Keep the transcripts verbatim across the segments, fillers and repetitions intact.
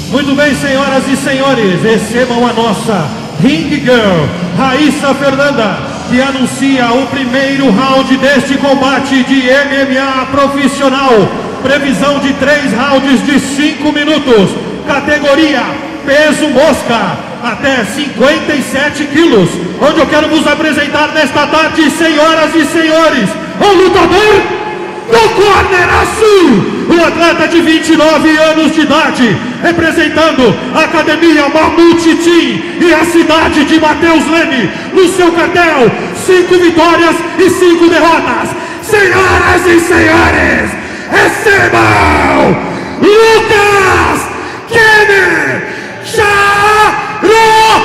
Muito bem, senhoras e senhores, recebam a nossa Ring Girl, Raíssa Fernanda, que anuncia o primeiro round deste combate de M M A profissional. Previsão de três rounds de cinco minutos. Categoria peso mosca, até cinquenta e sete quilos. Onde eu quero vos apresentar nesta tarde, senhoras e senhores, o lutador do corner azul, o atleta de vinte e nove anos de idade, representando a Academia Mamute Team e a cidade de Mateus Leme. No seu cartel, cinco vitórias e cinco derrotas. Senhoras e senhores, recebam Lucas Kenner Charopio!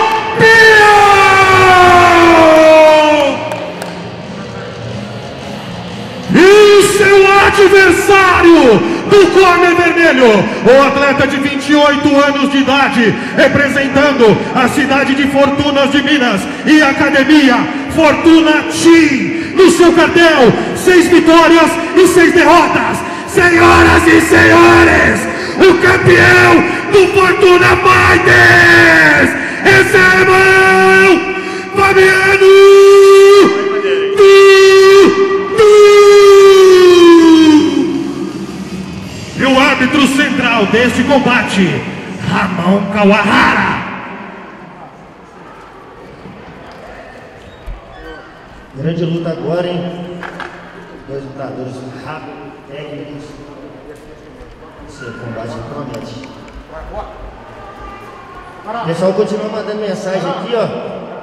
E seu adversário do corner vermelho, o atleta de vinte e oito anos de idade, representando a cidade de Fortunas de Minas e a Academia Fortuna Team. No seu cartel, seis vitórias e seis derrotas. Senhoras e senhores, o campeão do Fortuna Fighters, recebam Fabiano e o árbitro central deste combate, Ramon Kawahara. Grande luta agora, hein? Dois lutadores rápidos, técnicos. Esse combate promete. O pessoal continua mandando mensagem aqui, ó.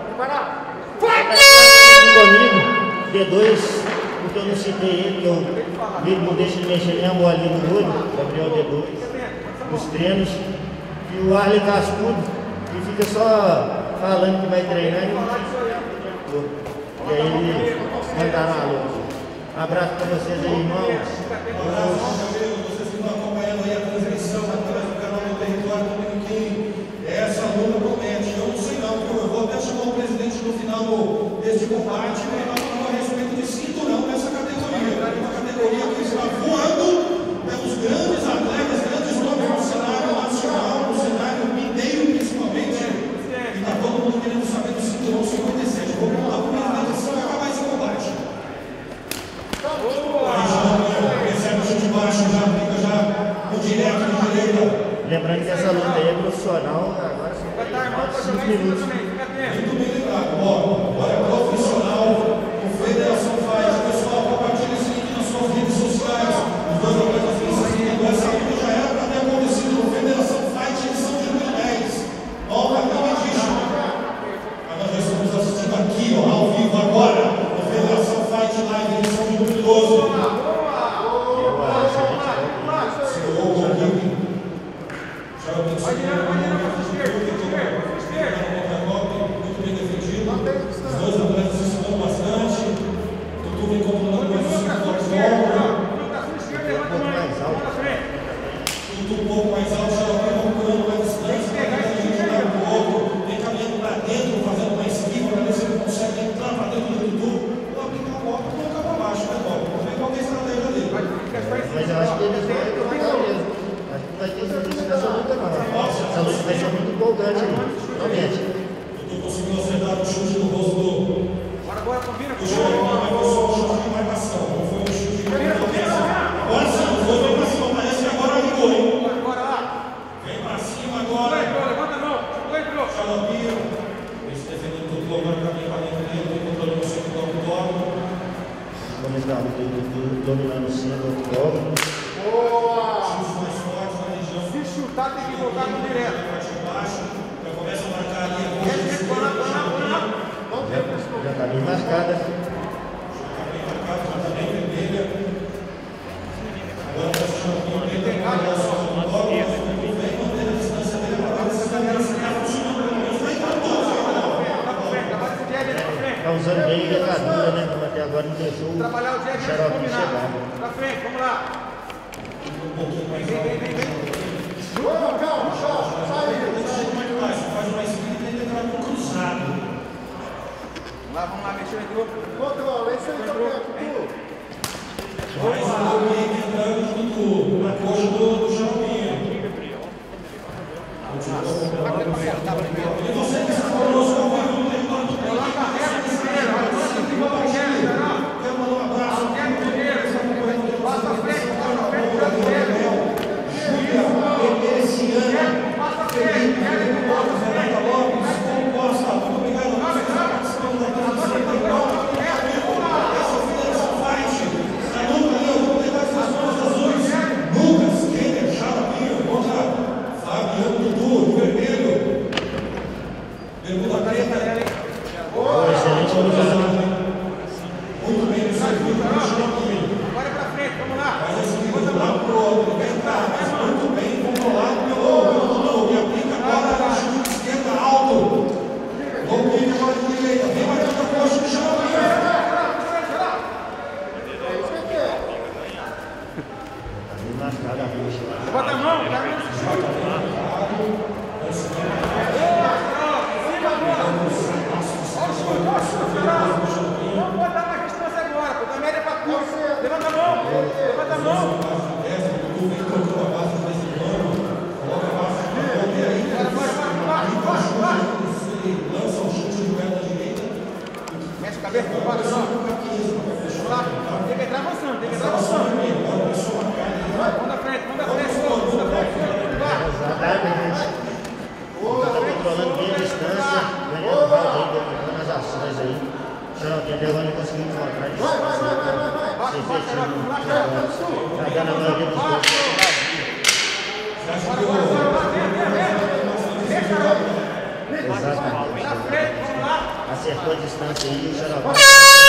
Comigo, D dois, porque eu não citei ele, que eu vi que não deixa de mexer nem a bolinha no olho, Gabriel D dois, nos treinos. E o Arley Cascudo, que fica só falando que vai treinar e não vai. E aí ele mandaram a luta. Um abraço para vocês aí, irmãos. Vocês que estão acompanhando aí a transmissão através do canal do Território Dominiquim. Essa luta promete. Eu não sei não, viu? Eu vou até chamar o presidente no final deste combate para falar a respeito de cinturão nessa categoria. Uma categoria que está voando pelos grandes atletas, grandes nomes no cenário nacional, no cenário mineiro principalmente. E está todo mundo querendo saber do cinturão cinquenta e sete. Vou lá para o presidente para acabar esse combate. Recebe o chute de baixo, já fica já no direto de direita. Lembrando que essa luta aí é profissional, agora são cinco minutos. Muito bem lembrado. Ó, agora é profissional, o Federação Fight. Pessoal, compartilhe esse link nas suas redes sociais. Os dois atletas vencendo. Essa luta já era para ter acontecido no Federação Fight edição de dois mil e dez. Nova Edition. Agora nós estamos assistindo aqui, ó, ao vivo agora, no Federação Fight Live edição de dois mil e doze. Muito bem defendido. Os dois atletas se estudam bastante. O Tutu vem controlando mais os cinco Tutu um pouco mais alto, já vai procurando mais distância. Tem que jogar um pouco, vem caminhando para dentro, fazendo uma esquiva para ver se ele consegue entrar para dentro do Tutu. Ou aplicar a bola, colocar para baixo, né, Bob? Vamos ver qual é a estratégia dele. Mas eu acho que eles vão matar mesmo. Acho que não vai ter serviço nessa luta, não. Essa luta vai ser muito empolgante aí. Promete. O Tutu conseguiu acertar o chute no rosto do. Agora, agora, combina com o chute, mas foi só um chute de marcação. Não foi um chute de marcação. Agora sim, foi bem para cima. Parece que agora ligou, hein? Agora lá. Vem para cima agora. Levanta a mão. Xalopio. Vem se defendendo do Tutu, agora caminha para dentro dele. Vem controlando o centro do abdômen. Vamos dar o Tutu dominando o centro do abdômen. Boa! Chute mais forte na região. Se chutar, tem que voltar no direto. Parte de baixo. Já começa a marcar ali a coisa. Já está bem marcada. Já está bem marcada, já está bem vermelha. Agora o Xalopio vem tentando o seu abdômen. Vem mantendo a distância dele para ver se a câmera está funcionando. Está usando bem a dentadura, né? Como até agora não deixou trabalhar o dia o Xaropinho chegar. Pra frente, vamos lá. Um pouquinho mais alto. Vem, vem, vem. Calma, calma, sai. Faz uma esquina e tenta entrar no cruzado. Vamos lá, vamos lá, mexendo aqui. Controla, isso aí, campeão. Mais um pouquinho entrando junto na coxa do Xalopinho. bota a mão, tá? Vamos botar mais distância agora, pô. Da média pra tu. Levanta a mão, levanta a mão. Lança o chute de perna direita. Mexe a cabeça, não bate não. Vamos lá. Tem que entrar avançando, tem que entrar avançando. Mão da frente, mão da frente, mão da frente. Exatamente. Está controlando bem a distância, ganhando o round aí, dominando as ações aí. Xarope, até agora não conseguiu encontrar a distância. Ser efetivo. Está dando a maioria dos dois. Exatamente. Acertou a distância aí, o Xarope.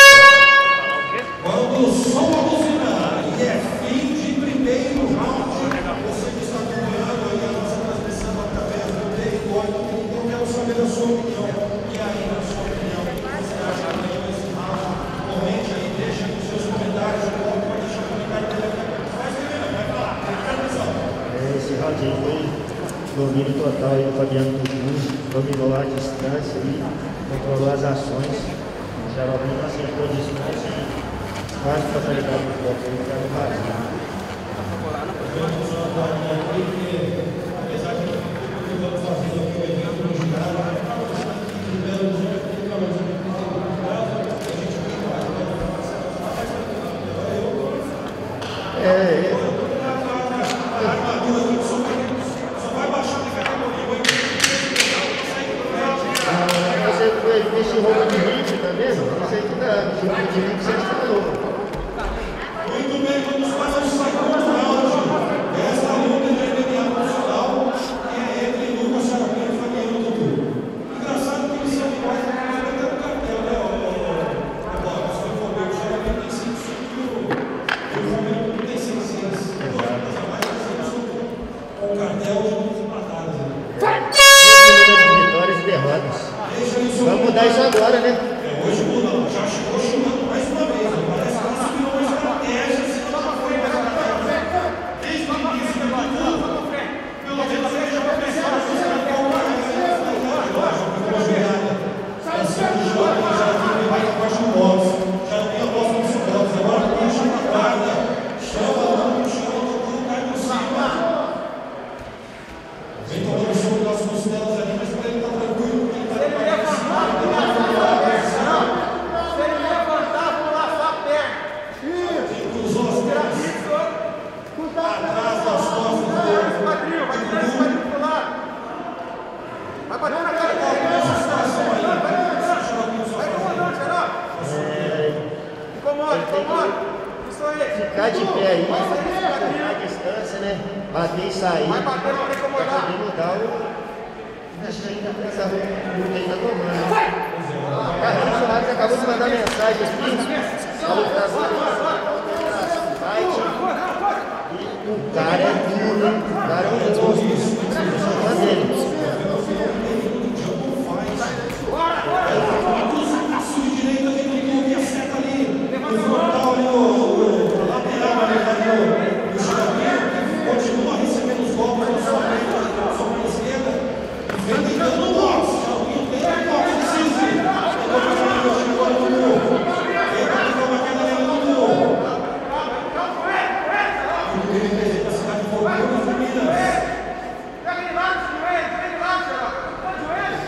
Quando o som a buzina e é fim de primeiro round, você que está acompanhando aí a nossa transmissão através do território, eu quero saber a sua opinião. E aí, na sua opinião, o que você acha que ganhou esse round? Comente aí, deixa aí os seus comentários, pode deixar o comentário dele. Vai, Serena, vai falar, tem transmissão. Esse round aí foi domínio total aí do Fabiano Tutu, dominou a distância e controlou as ações. O Xarope não acertou a distância aí. Quase totalidade do bloco, ele está no vazio. É, você foi nesse roubo de ritmo, tá vendo? Isso aí que dá, esse roubo de ritmo você está louco. Muito bem, vamos para o segundo round. Essa luta de M M A profissional é entre Lucas Xarope e Fabiano Tutu. Engraçado que eles são iguais, mas vai ter um cartel, né? Agora, se eu for ver, o Xarope tem cinco cinco e o Fabiano Tutu tem seis seis. Com o cartel de muitas batalhas. Mesmo número de vitórias e derrotas. Vamos mudar isso agora, né? É, hoje muda, já chegou chegando mais uma vez. Parece que ela subiu uma estratégia, se ela já foi para a desde o início da luta. Pelo menos ele já vai pensar se ela quer uma jogada. Essa jogada já tem mais a parte do boxe. Já tem a boxe dos boxe. Agora puxa a guarda. Chama um, chama o Tutu, cai por cima. Vem tomando soco das costelas ali, mas para ele tá tranquilo, porque ele tá de Ficar de pé aí, a distância, né? Bater e sair. Vai bater, não incomodar. Pra mudar o. Acho que ainda essa luta aí tá tomando. Carlinhos Soares acabou de mandar mensagem aqui. Falou que tá fight. E o cara é duro, hein? O cara é um monstro. Sou fã dele. direita aqui no clube, acerta ali. O frontal ali, o lateral ali, o Xarope continua recebendo os golpes na sua frente, na sua esquerda. E vem tentando no boxe. Xarope tem o boxe decisivo. Agora o Tutu. Tenta pegar uma queda ali no Tutu. O Tutu da cidade de Fortaleza, de Minas. Pega ele lá, joelho, pega ele lá, Xarope. Tá de joelho.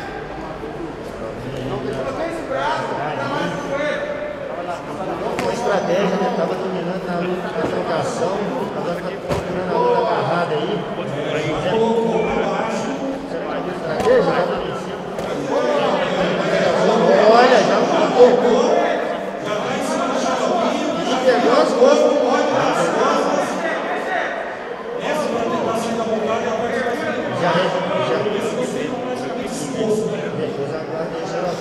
Não tem esse braço, tá mais de joelho. Uma estratégia, né? Tava dominando na luta da trocação, agora tá procurando a luta agarrada aí. Colocou para baixo. Será que é uma estratégia? Tava em cima. Olha, já colocou. Já vai em cima do Xarope. E pegou as costas. Essa para tentar sair da vontade, a parte da frente. Já já depois agora deixa ela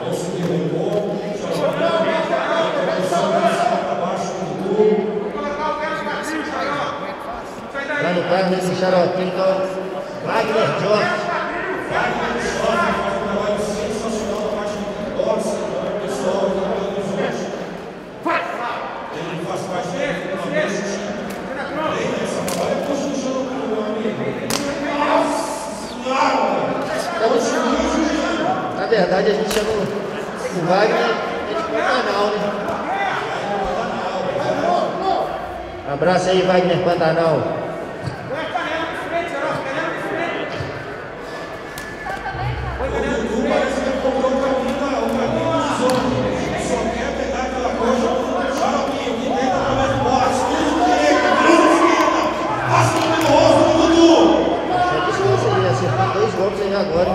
lá no carro nesse xaropinho, então Wagner Jorge. Wagner Jorge faz um trabalho sensacional na parte do boxe, pessoal, ele faz parte do treina essa trabalha construção do verdade a gente chama o Wagner de Pantanal, né? Abraço aí, Wagner Pantanal. Dois golpes aí agora.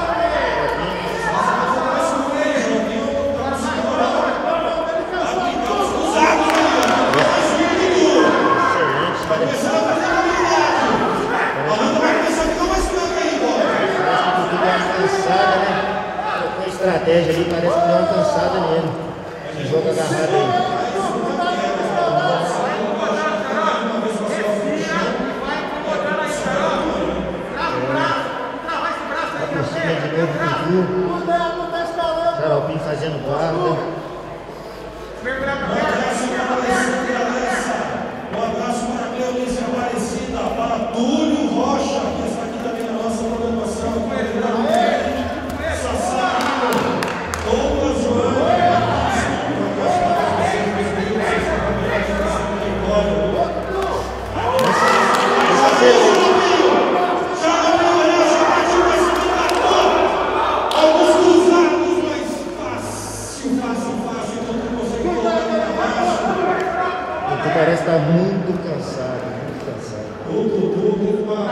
Cansada, né? Com estratégia ali, parece que deu uma cansada nele. Esse jogo agarrado aí. De novo Dudu. Xaropinho fazendo guarda. Um abraço para a Cleonice Aparecida, para Túlio Rocha, que está aqui também na nossa programação. Sassá, Douglas João. Parece estar muito cansado, muito cansado. O Dudu teve uma.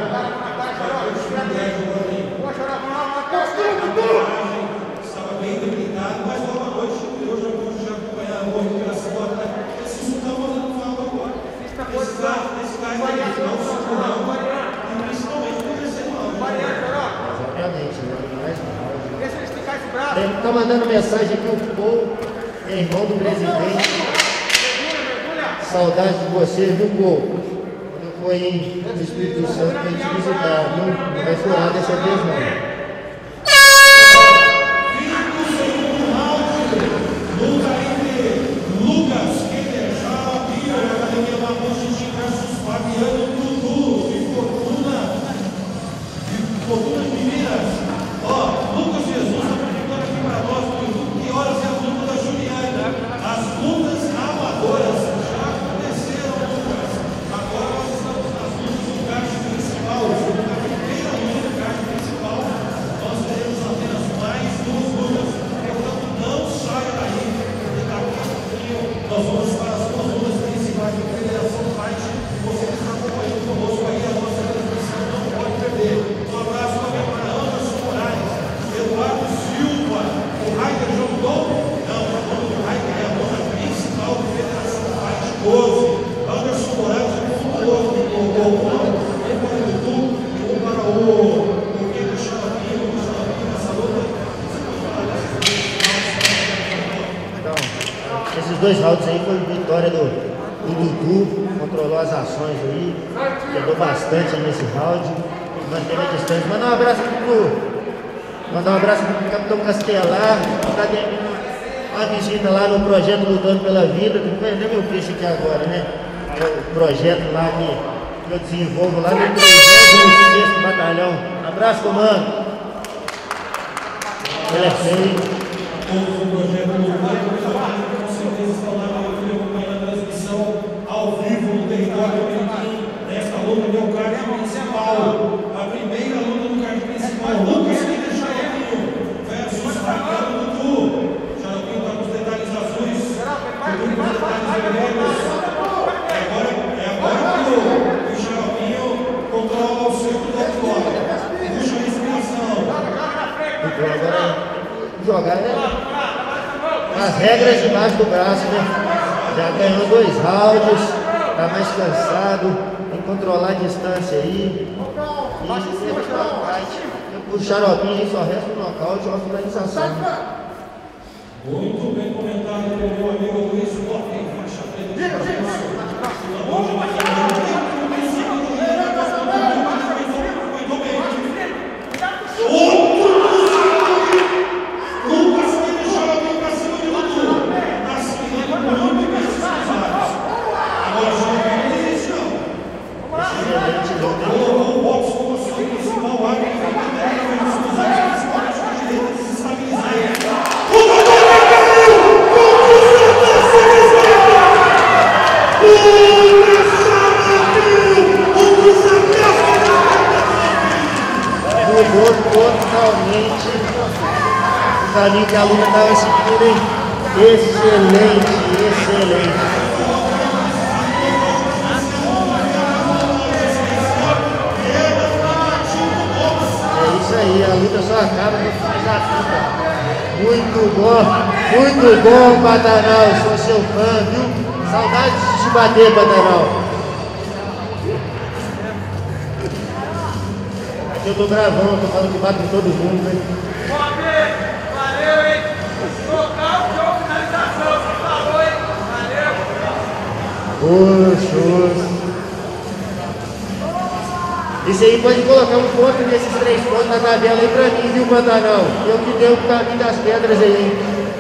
Estava bem debilitado, mas boa noite. Eu já pude já acompanhar a boa recuperação. Esse sultão fazendo falta agora. Esse cara, esse cara vai dar o sultão, e principalmente no terceiro round. Exatamente, né? Mais um Deixa ele esticar esse braço. Ele tá mandando mensagem aqui, o Paul, irmão do presidente. Saudade de você, viu, Paul? Quando eu for aí no Espírito Santo pra gente visitar, não, não vai furar dessa vez, não. Luta entre Lucas Quedejar, Pio, da Academia Mabuchi versus Fabiano Dudu, de Fortuna, de Fortuna de Minas. Ó, Lucas Jesus está perguntando aqui para nós, Dudu, que horas é a luta da Juliana? As lutas amadoras já aconteceram, Lucas. Agora nós estamos nas lutas do card principal, a primeira luta do card principal. Nós teremos apenas mais duas lutas. Portanto, não saia daí, porque daqui a pouquinho nós vamos para as duas lutas principais da Federação Fight. Você que está acompanhando conosco aí a nossa transmissão, não pode perder. Um abraço também para Anderson Moraes, Eduardo Silva, o Raider Jogou. Não, o nome do Raider é a luta principal da Federação Fight doze. Anderson Moraes é o outro, o outro, um para o Pedro Xalapinho, o Xalapinho nessa luta. Então, esses dois rounds aí foi vitória do, do Dudu, controlou as ações aí, pegou bastante nesse round, manteve a distância. Mandar um abraço pro Mandar um abraço pro Capitão Castelar, que está terminando uma visita lá no projeto Lutando pela Vida, que não vai vender meu peixe aqui agora, né? É o projeto lá que eu desenvolvo lá no trigésimo sexto Batalhão. Abraço, comando. Ele é feio. Todos o projeto Lutando pela Vida, com certeza estão lá no YouTube acompanhando a transmissão ao vivo no território Pequim, nesta luta do card principal. A primeira luta do card principal, Lucas Quedejar versus Fabiano Dudu. Xaropinho está com os detalhes azuis, Dudu com os detalhes vermelhos. É agora, é agora que o, o Xaropinho controla o centro do outro. Puxa a respiração. Agora jogar né? As regras debaixo do braço, né? Já ganhou dois rounds, tá mais cansado, tem que controlar a distância aí. E evitar o fight. O Xaropinho aí só resta o nocaute ou a finalização. Muito bem comentado pelo meu amigo Luiz Lopes, faixa preta. Lucas Quedejar alguém para cima de Dudu. Está seguindo muito bem esses cruzados. Agora já não existe não. Colocou o box como ação principal, o Wagner vai tentar os cruzados principalmente com a direita, se estabilizar. totalmente o caminho que a luta estava seguindo, hein? Excelente, excelente. É isso aí, a luta só acaba no fim da luta. Muito bom, muito bom, Pantanal, sou seu fã, viu? Saudades de te bater, Pantanal. Aqui eu tô gravando, tô falando que bate em todo mundo, hein? Valeu, hein? Nocaute ou finalização, você falou, hein? Valeu. Oxo. Isso aí pode colocar um ponto desses três pontos na tabela aí pra mim, viu, Pantanal? Eu que dei o caminho das pedras aí, hein?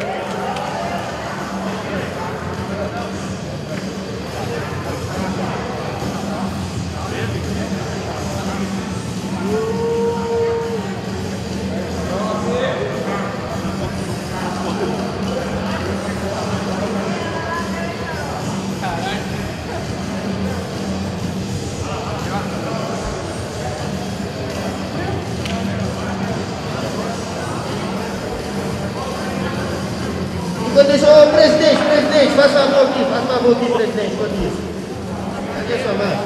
Enquanto isso, ô presidente, presidente, faz favor aqui, faz favor aqui, presidente, enquanto isso. Cadê sua mão?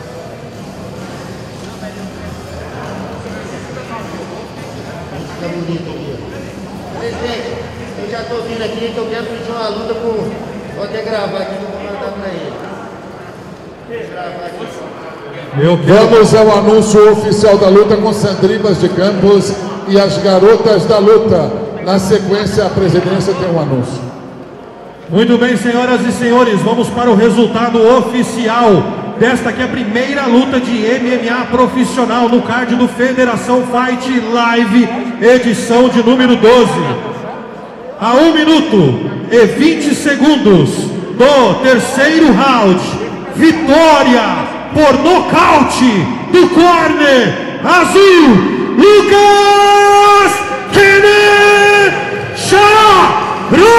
Fica bonito aqui, ó. Presidente, eu já tô vindo aqui que eu quero pedir uma luta com... Vou até gravar aqui, que eu vou mandar pra ele. Vou gravar aqui. Eu quero... Vamos ao anúncio oficial da luta com Sandribas de Campos e as garotas da luta. Na sequência, a presidência tem um anúncio. Muito bem, senhoras e senhores, vamos para o resultado oficial desta que é a primeira luta de M M A profissional no card do Federação Fight Live, edição de número doze. A um minuto e vinte segundos do terceiro round, vitória por nocaute do corner azul, Lucas Kenneth Charopinho!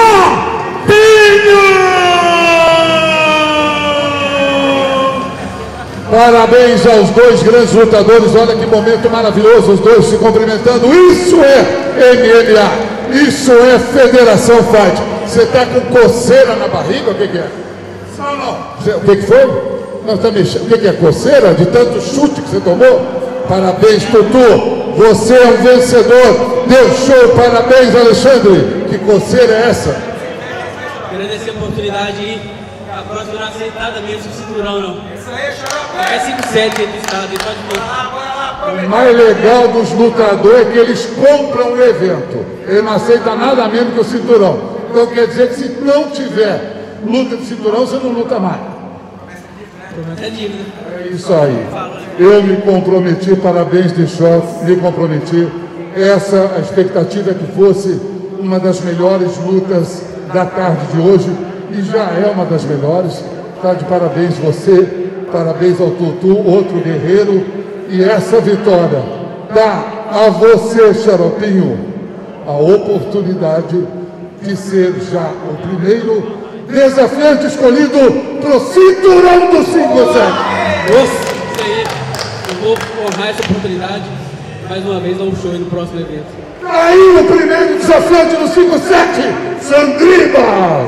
Parabéns aos dois grandes lutadores, olha que momento maravilhoso, os dois se cumprimentando. Isso é M M A, isso é Federação Fight. Você está com coceira na barriga, o que, que é? Não, não. Você, o que, que foi? Não, tá mexendo. O que, que é? Coceira? De tanto chute que você tomou? Parabéns, Tutu. Você é um vencedor. Deu show. Parabéns, Alexandre. Que coceira é essa? Agradecer a oportunidade aí. A próxima não aceitada mesmo, sem cinturão não. Isso aí, xarope! É cinco sete entre estado, pode O mais legal dos lutadores é que eles compram o evento. Ele não aceita nada menos que o cinturão. Então quer dizer que se não tiver luta de cinturão, você não luta mais. É dívida. É isso aí. Eu me comprometi, parabéns de choque, me comprometi. Essa, a expectativa é que fosse uma das melhores lutas da tarde de hoje, e já é uma das melhores. Tá de parabéns você, parabéns ao Tutu, outro guerreiro, e essa vitória dá a você, Xaropinho, a oportunidade de ser já o primeiro desafiante escolhido para o cinturão do cinco sete. Nossa, isso aí. Eu vou honrar essa oportunidade. Mais uma vez, dar um show aí no próximo evento. Aí o primeiro desafiante do cinco sete, Sandriba!